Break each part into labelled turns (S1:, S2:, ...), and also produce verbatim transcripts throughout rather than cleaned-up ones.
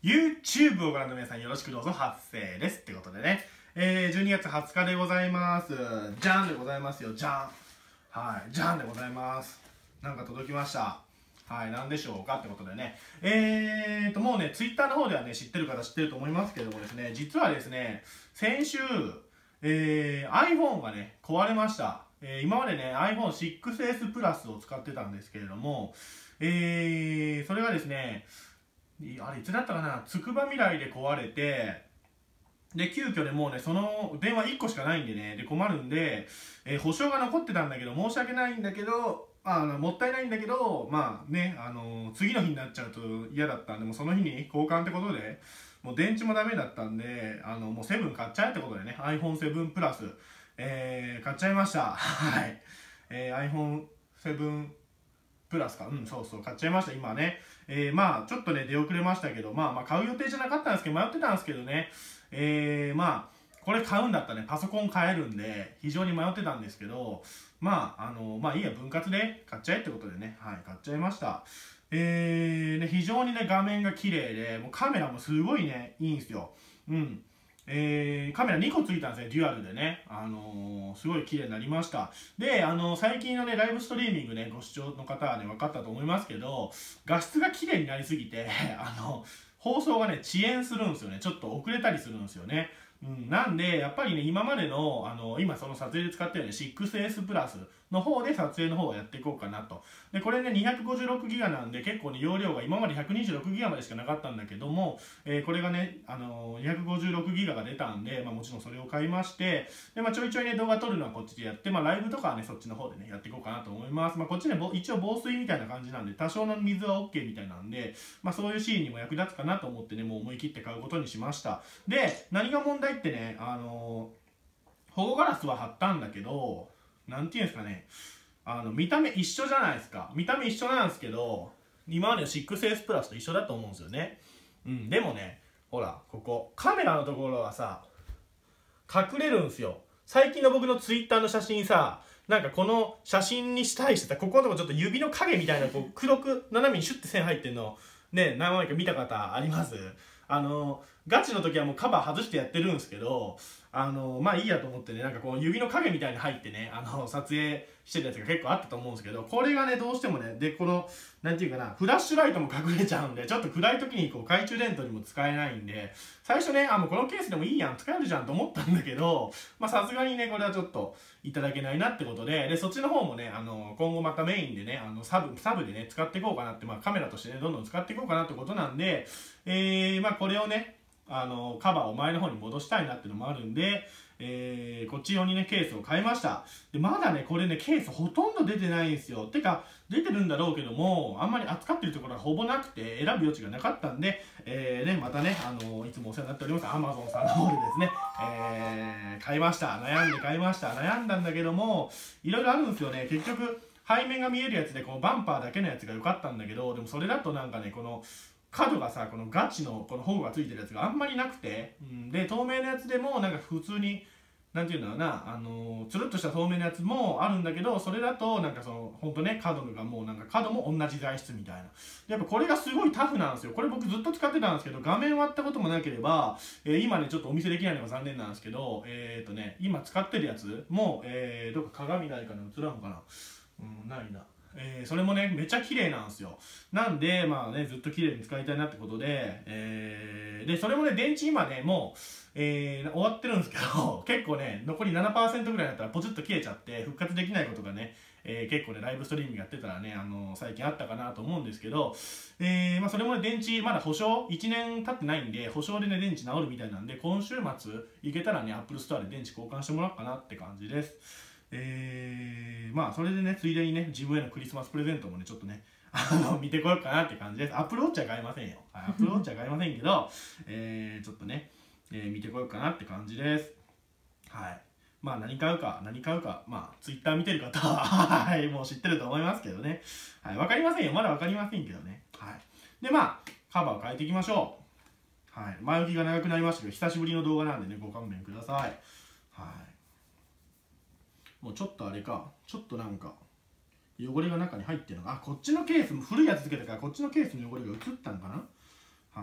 S1: YouTube をご覧の皆さんよろしくどうぞ、発生ですってことでね、えー、じゅうにがつはつかでございます。じゃんでございますよ、じゃん。はい、じゃんでございます。なんか届きました。はい、なんでしょうかってことでね。えーと、もうね、Twitter の方ではね、知ってる方知ってると思いますけどもですね、実はですね、先週、えー、iPhone がね、壊れました。えー、今までね、アイフォンシックスエス プラスを使ってたんですけれども、えー、それがですね、あれいつだったかな、つくばみらいで壊れて、で、急遽でもうね、その電話いっこしかないんでね、で困るんで、えー、保証が残ってたんだけど、申し訳ないんだけど、あの、もったいないんだけど、まあね、あのー、次の日になっちゃうと嫌だったんで、もうその日に交換ってことで、もう電池もダメだったんで、あの、もうセブン買っちゃえってことでね、アイフォンセブン プラス、えー、買っちゃいました。はい。えー、アイフォンセブン プラスか。うん、そうそう、買っちゃいました、今ね。えー、まあ、ちょっとね、出遅れましたけど、まあまあ、買う予定じゃなかったんですけど、迷ってたんですけどね、えー、まあ、これ買うんだったらね、パソコン買えるんで、非常に迷ってたんですけど、まあ、あの、まあいいや、分割で買っちゃえってことでね、はい、買っちゃいました。えー、ね、非常にね、画面が綺麗で、もうカメラもすごいね、いいんですよ。うん。えー、カメラにこついたんですね、デュアルでね。あのー、すごい綺麗になりました。で、あのー、最近のね、ライブストリーミングね、ご視聴の方はね、分かったと思いますけど、画質が綺麗になりすぎて、あの、放送がね、遅延するんですよね。ちょっと遅れたりするんですよね。うん、なんで、やっぱりね、今までの、あの、今その撮影で使ってるね、シックスエス プラスの方で撮影の方をやっていこうかなと。で、これね、にひゃくごじゅうろくギガなんで、結構ね、容量が今までひゃくにじゅうろくギガまでしかなかったんだけども、えー、これがね、あのー、にひゃくごじゅうろくギガが出たんで、まあもちろんそれを買いまして、で、まあちょいちょいね、動画撮るのはこっちでやって、まあライブとかはね、そっちの方でね、やっていこうかなと思います。まあこっちね、一応防水みたいな感じなんで、多少の水は OK みたいなんで、まあそういうシーンにも役立つかなと思ってね、もう思い切って買うことにしました。で、何が問題ってね、あのー、保護ガラスは貼ったんだけど、なんていうんですかね、あの見た目一緒じゃないですか。見た目一緒なんですけど、今までの シックスエス プラスと一緒だと思うんですよね。うん、でもね、ほら、ここ、カメラのところはさ、隠れるんですよ。最近の僕のツイッターの写真さ、なんかこの写真に対してさ、ここのとこちょっと指の影みたいな、こう黒く斜めにシュッて線入ってんの、ね、何枚か見た方あります？あの、ガチの時はもうカバー外してやってるんですけど、あの、まあいいやと思ってね、なんかこう指の影みたいに入ってね、あの、撮影してるやつが結構あったと思うんですけど、これがね、どうしてもね、で、この、なんていうかな、フラッシュライトも隠れちゃうんで、ちょっと暗い時にこう懐中電灯にも使えないんで、最初ね、あ、もうこのケースでもいいやん、使えるじゃんと思ったんだけど、まあさすがにね、これはちょっといただけないなってことで、で、そっちの方もね、あの、今後またメインでね、あの、サブ、サブでね、使っていこうかなって、まあカメラとしてね、どんどん使っていこうかなってことなんで、えー、まあこれをね、あのカバーを前の方に戻したいなっていうのもあるんで、えー、こっち用にねケースを買いました。でまだねこれねケースほとんど出てないんですよ。てか出てるんだろうけどもあんまり扱ってるところはほぼなくて選ぶ余地がなかったんで、えーね、またね、あのいつもお世話になっております Amazon さんの方でですね、えー、買いました。悩んで買いました。悩んだんだけどもいろいろあるんですよね。結局背面が見えるやつでこのバンパーだけのやつが良かったんだけど、でもそれだとなんかねこの角がさ、このガチのこの保護がついてるやつがあんまりなくて、うん、で透明なやつでもなんか普通になんていうんだろうな、あのー、つるっとした透明なやつもあるんだけど、それだとなんかそのほんとね角がもうなんか角も同じ材質みたいな。やっぱこれがすごいタフなんですよ。これ僕ずっと使ってたんですけど、画面割ったこともなければ、えー、今ねちょっとお見せできないのが残念なんですけど、えっ、ー、とね今使ってるやつも、えー、どっか鏡ないかな、映らんかな、うん、ないな。えー、それもねめっちゃ綺麗なんですよ。なんでまあねずっと綺麗に使いたいなってことで、えー、でそれもね電池今ねもう、えー、終わってるんですけど結構ね残り ななパーセント ぐらいだったらポチッと消えちゃって復活できないことがね、えー、結構ねライブストリーミングやってたらね、あのー、最近あったかなと思うんですけど、えーまあ、それもね電池まだ保証いちねん経ってないんで保証でね電池治るみたいなんで、今週末行けたらね Apple Store で電池交換してもらおうかなって感じです。えー、まあそれでねついでにね自分へのクリスマスプレゼントもねちょっとねあの見てこようかなって感じです。アップルウォッチは買いませんよ。アップルウォッチは買いませんけど、えー、ちょっとね、えー、見てこようかなって感じです。はい。まあ何買うか何買うか、まあツイッター見てる方ははいもう知ってると思いますけどね。はい、わかりませんよ。まだわかりませんけどね。はい。でまあカバーを変えていきましょう。はい。前置きが長くなりましたけど久しぶりの動画なんでねご勘弁ください。はい。もうちょっとあれか、ちょっとなんか汚れが中に入ってるのが、あ、こっちのケースも古いやつつけたからこっちのケースの汚れが移ったのかな。はい。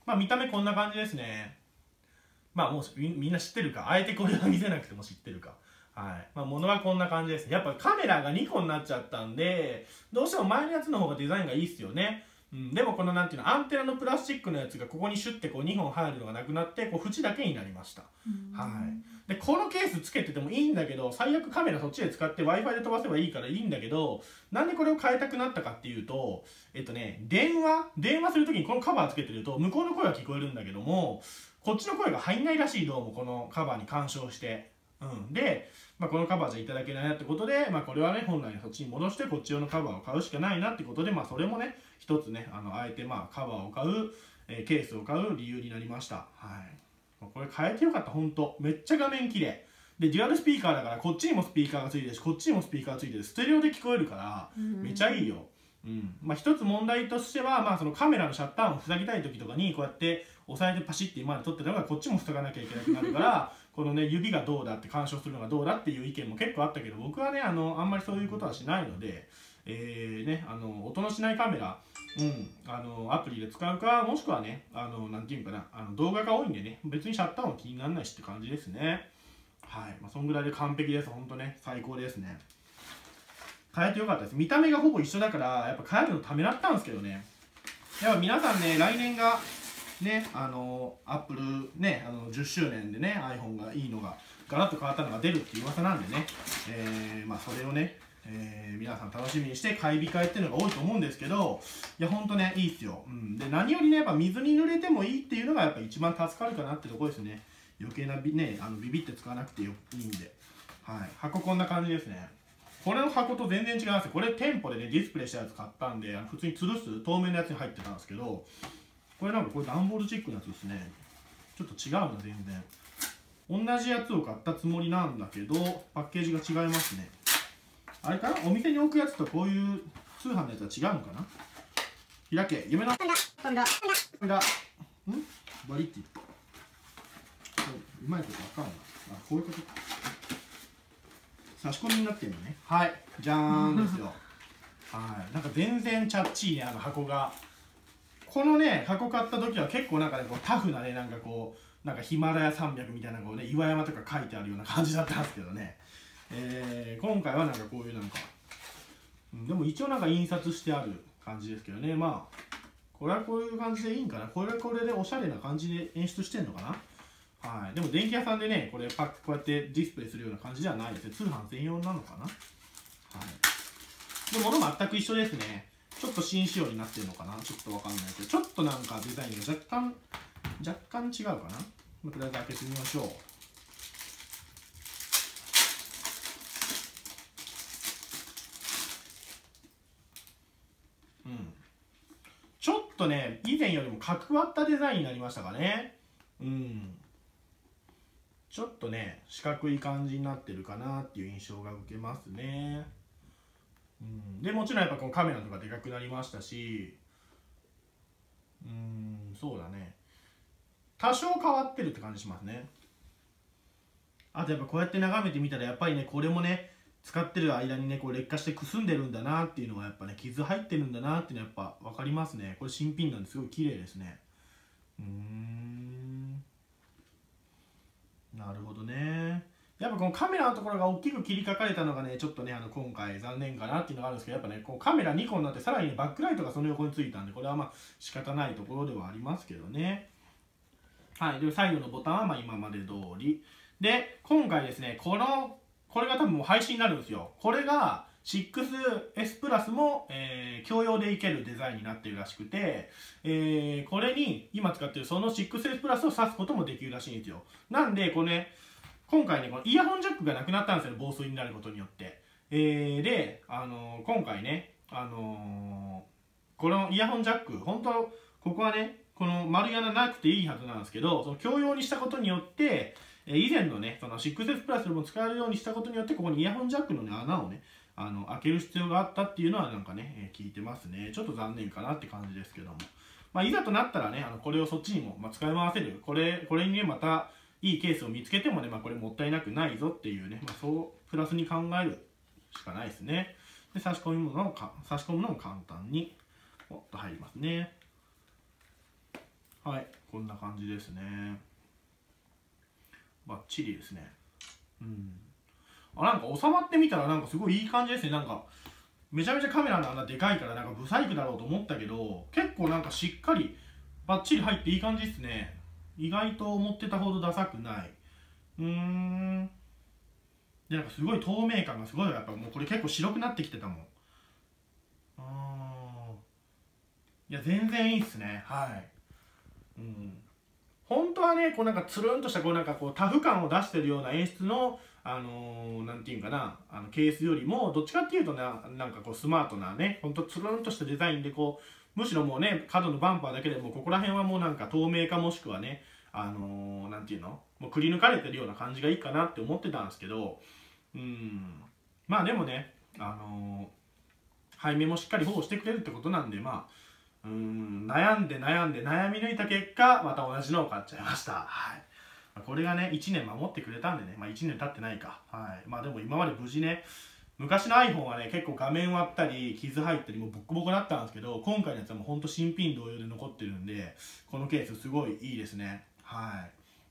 S1: まあ見た目こんな感じですね。まあもう み, みんな知ってるか、あえてこれは見せなくても知ってるか。はい。まあ物はこんな感じですね。やっぱカメラがにこになっちゃったんで、どうしても前のやつの方がデザインがいいっすよね。うん、でもこのなんていうの、アンテナのプラスチックのやつがここにシュッてこうにほん入るのがなくなって、こう縁だけになりました。はい。で、このケースつけててもいいんだけど、最悪カメラそっちで使って Wi-Fi で飛ばせばいいからいいんだけど、なんでこれを変えたくなったかっていうと、えっとね、電話、電話するときにこのカバーつけてると、向こうの声は聞こえるんだけども、こっちの声が入んないらしい、どうもこのカバーに干渉して。うん。で、まあ、このカバーじゃいただけないなってことで、まあ、これはね、本来そっちに戻して、こっち用のカバーを買うしかないなってことで、まあ、それもね、一つね、あの、あえてまあ、カバーを買う、えー、ケースを買う理由になりました。はい。これ変えてよかった、ほんと。めっちゃ画面綺麗。で、デュアルスピーカーだから、こっちにもスピーカーがついてるし、こっちにもスピーカーがついてる。ステレオで聞こえるから、めちゃいいよ。うん。まあ、一つ問題としては、まあ、そのカメラのシャッター音を塞ぎたい時とかに、こうやって、押さえてパシッて今まで撮ってたのがこっちも塞がなきゃいけなくなるからこのね指がどうだって干渉するのがどうだっていう意見も結構あったけど、僕はねあのあんまりそういうことはしないので、えーね、あの音のしないカメラ、うん、あのアプリで使うか、もしくはねあのなんていうかな、あの動画が多いんでね別にシャッター音気にならないしって感じですね。はい、まあ、そんぐらいで完璧です。ほんとね最高ですね。変えてよかったです。見た目がほぼ一緒だからやっぱ変えるのためらったんですけどね。やっぱ皆さんね来年がね、あのアップルね、あのじゅっしゅうねんでね iPhone がいいのがガラッと変わったのが出るっていう噂なんでね、えー、まあそれをね、えー、皆さん楽しみにして買い控えっていうのが多いと思うんですけど、いやほんとねいいっすよ。うん、で何よりねやっぱ水に濡れてもいいっていうのがやっぱ一番助かるかなってところですね。余計なビねあのビビって使わなくていいんで、はい、箱こんな感じですね。これの箱と全然違いますよ。これ店舗でねディスプレイしたやつ買ったんで、あの普通に吊るす透明なやつに入ってたんですけど、これなんかこれ段ボールチックのやつですね。ちょっと違うな全然。同じやつを買ったつもりなんだけどパッケージが違いますね。あれかな、お店に置くやつとこういう通販のやつは違うのかな。開け夢のパンダパンダパンダんバリって言った。うまいことわかんない。あ、こういうことか。差し込みになってるのね。はい、じゃーんですよ。はい、なんか全然チャッチーね、あの箱が。このね箱買った時は結構なんかねこうタフなね、なんかこうなんかヒマラヤ山脈みたいなこうね岩山とか書いてあるような感じだったんですけどね、えー、今回はなんかこういうなんか、うん、でも一応なんか印刷してある感じですけどね。まあこれはこういう感じでいいんかな。これはこれでおしゃれな感じで演出してんのかな。はい、でも電気屋さんでねこれパックこうやってディスプレイするような感じではないですね。通販専用なのかな。はい、で物全く一緒ですね。ちょっと新仕様になってるのかな、ちょっとわかんないけど、ちょっとなんかデザインが若干若干違うかな。まあ、とりあえず開けてみましょう。うん、ちょっとね以前よりも角張ったデザインになりましたかね。うん、ちょっとね四角い感じになってるかなっていう印象が受けますね。うん、でもちろんやっぱこのカメラとかでかくなりましたし、うーんそうだね多少変わってるって感じしますね。あとやっぱこうやって眺めてみたらやっぱりねこれもね使ってる間にねこう劣化してくすんでるんだなっていうのがやっぱね傷入ってるんだなっていうのはやっぱ分かりますね。これ新品なんですごい綺麗ですね。うーんなるほどね。やっぱこのカメラのところが大きく切り欠かれたのがねちょっとねあの今回残念かなっていうのがあるんですけど、やっぱねこうカメラにこになってさらに、ね、バックライトがその横についたんでこれはまあ仕方ないところではありますけどね。はい、で最後のボタンはまあ今まで通りで、今回ですねこのこれが多分もう廃止になるんですよ。これが シックスエス プラスも、えー、共用でいけるデザインになってるらしくて、えー、これに今使ってるその シックスエス プラスを挿すこともできるらしいんですよ。なんでこれね今回ねこのイヤホンジャックがなくなったんですよ、防水になることによって。えー、で、あのー、今回ね、あのー、このイヤホンジャック本当ここはねこの丸い穴なくていいはずなんですけど、その共用にしたことによって以前のねその シックスエス プラスでも使えるようにしたことによってここにイヤホンジャックの、ね、穴をねあの開ける必要があったっていうのはなんかね、えー、聞いてますね。ちょっと残念かなって感じですけども、まあ、いざとなったらねあのこれをそっちにも、まあ、使い回せるこれこれにねまたいいケースを見つけてもね、まあ、これもったいなくないぞっていうね、まあ、そうプラスに考えるしかないですね。で差し込むのもか差し込むのも簡単にポッと入りますね。 はい、こんな感じですね。バッチリですね。うん。あ、なんか収まってみたらなんかすごいいい感じですね。なんかめちゃめちゃカメラの穴でかいからなんかブサイクだろうと思ったけど、結構なんかしっかりバッチリ入っていい感じですね。意外と思ってたほどダサくない。うーん。で、なんかすごい透明感がすごい。やっぱもうこれ結構白くなってきてたもん。あー、いや全然いいっすね。はい。うん。本当はね、こうなんかつるんとしたこうなんかこうタフ感を出してるような演出の、あのー、なんていうんかな、あのケースよりもどっちかっていうとな、なんかこうスマートなね、ほんとつるんとしたデザインでこう、むしろもうね、角のバンパーだけでもここら辺はもうなんか透明化もしくはね、あのー、なんていうの、もうくり抜かれてるような感じがいいかなって思ってたんですけど、うん、まあでもね、あのー、背面もしっかり保護してくれるってことなんで、まあ、うーん、悩んで悩んで悩み抜いた結果、また同じのを買っちゃいました。はい。これがね、いちねん守ってくれたんでね、まあいちねん経ってないか。はい。まあでも今まで無事ね、昔の iPhone はね、結構画面割ったり、傷入ったり、もうボッコボコだったんですけど、今回のやつはもうほんと新品同様で残ってるんで、このケースすごいいいですね。はい。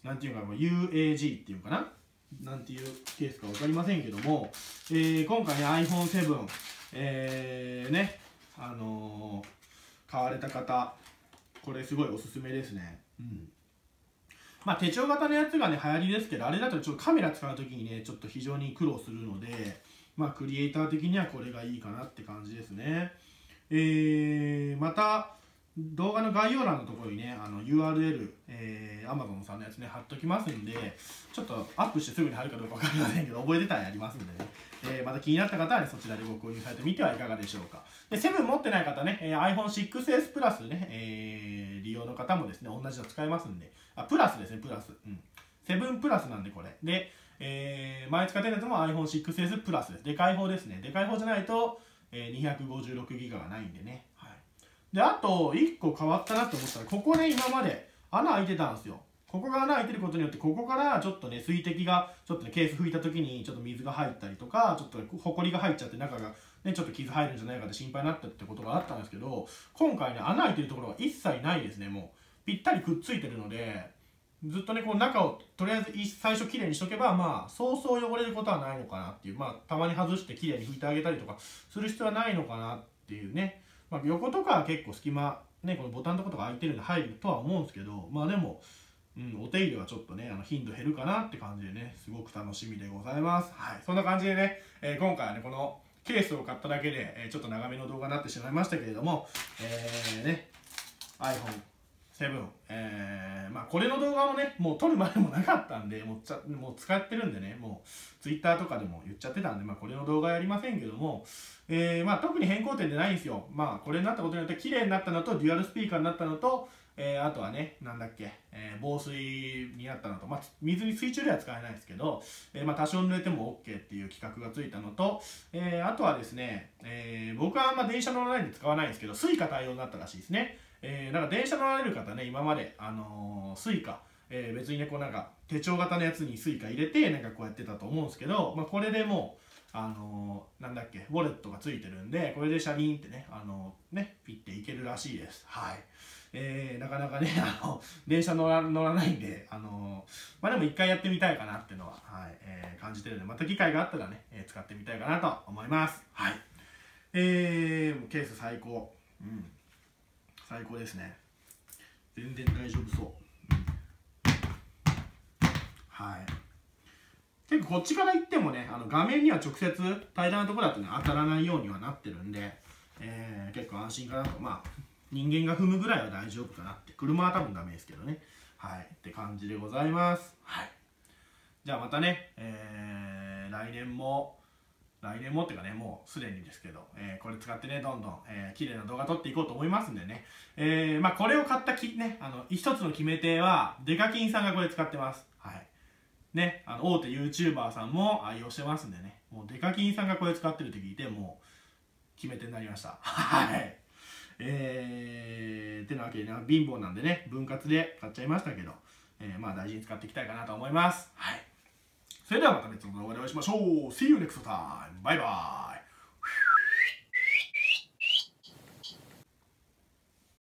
S1: なんていうか、ユーエージー っていうかな、なんていうケースか分かりませんけども、えー、今回ね アイフォンセブン、えー、ね、あのー買われた方、これすごいおすすめですね。うん。まあ手帳型のやつがね流行りですけど、あれだとちょっとカメラ使う時にねちょっと非常に苦労するので、まあクリエイター的にはこれがいいかなって感じですね。えー、また動画の概要欄のところにねあの ユーアールエル、えー、Amazon さんのやつね貼っときますんで、ちょっとアップしてすぐに貼るかどうか分かりませんけど、覚えてたらやりますんでね、えー、また気になった方はねそちらでご購入されてみてはいかがでしょうか。でセブン持ってない方ね、えー、アイフォンシックスエス プラスね、えー、利用の方もですね同じの使えますんで、あプラスですねプラス、うん、セブンプラスなんでこれで、えー、前使ってるやつも アイフォンシックスエス プラスです。でかい方ですね。でかい方じゃないと、えー、にひゃくごじゅうろくギガがないんでね。はい、であといっこ変わったなと思ったら、ここね今まで穴開いてたんですよ。ここが穴開いてることによって、ここからちょっとね水滴がちょっとねケース拭いた時にちょっと水が入ったりとか、ちょっとホコリが入っちゃって中がねちょっと傷入るんじゃないかって心配になったってことがあったんですけど、今回ね穴開いてるところが一切ないですね。もうぴったりくっついてるので、ずっとねこう中をとりあえず最初きれいにしとけば、まあそうそう汚れることはないのかなっていう、まあたまに外してきれいに拭いてあげたりとかする必要はないのかなっていうね。まあ、横とかは結構隙間ね、このボタンのとことか開いてるんで入るとは思うんですけど、まあでも、うん、お手入れはちょっとねあの頻度減るかなって感じでね、すごく楽しみでございます。はい、そんな感じでね、えー、今回はねこのケースを買っただけで、えー、ちょっと長めの動画になってしまいましたけれども、えー、ね アイフォンセブン、えー、まあこれの動画もねもう撮るまでもなかったんで、もうちゃもう使ってるんでね、もう Twitter とかでも言っちゃってたんで、まあこれの動画やりませんけども、えー、まあ特に変更点でないんですよ。まあこれになったことによって綺麗になったのと、デュアルスピーカーになったのと、えー、あとはね、なんだっけ、えー、防水になったのと、まあ、水に水中では使えないですけど、えーまあ、多少濡れても OK っていう規格がついたのと、えー、あとはですね、えー、僕はあんま電車乗らないんで使わないんですけど、スイカ対応になったらしいですね。えー、なんか電車乗られる方ね、今まで、あのー、スイカ、えー、別にね、こうなんか手帳型のやつにスイカ入れて、なんかこうやってたと思うんですけど、まあ、これでもう、あのー、なんだっけ、ウォレットがついてるんで、これでシャリーンってね、あのー、ね、ピッていけるらしいです。はい。えー、なかなかね、あの、電車乗ら乗らないんで、あのー、まあでも一回やってみたいかなっていうのは、はい、えー、感じてるので、また機会があったらね、えー、使ってみたいかなと思います。はい。えー、ケース最高。うん。最高ですね。全然大丈夫そう。うん、はい。結構こっちから行ってもね、あの画面には直接平らなところだとね、当たらないようにはなってるんで、えー、結構安心かなと。まあ、人間が踏むぐらいは大丈夫かなって。車は多分ダメですけどね。はい。って感じでございます。はい。じゃあまたね、えー、来年も、来年もっていうかね、もうすでにですけど、えー、これ使ってね、どんどん、えー、綺麗な動画撮っていこうと思いますんでね。えー、まあこれを買ったき、ね、あの、一つの決め手は、デカキンさんがこれ使ってます。はい。ね、あの、大手 YouTuber さんも愛用してますんでね。もうデカキンさんがこれ使ってるって聞いて、もう、決め手になりました。はい。えー、てなわけでね、貧乏なんでね、分割で買っちゃいましたけど、えー、まあ大事に使っていきたいかなと思います。はい。それではまた別の動画でお会いしましょう。See you next time! バイバーイ